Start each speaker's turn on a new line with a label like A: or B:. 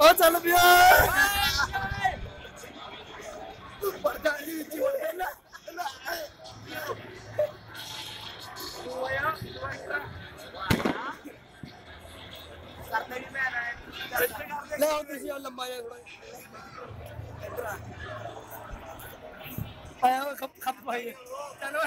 A: ਉਹ ਚੱਲ ਪਿਆ ਤੂੰ ਪਰਦਾ ਨਹੀਂ ਵਿੱਚ ਵੜਿਆ ਨਾ ਲੈ ਹੁਣ ਤੁਸੀਂ ਲੰਬਾ ਜਿਹਾ ਥੋੜਾ ਇੱਧਰ ਆਇਆ ਉਹ ਖੱਪ ਪਾਈ ਚਲੋ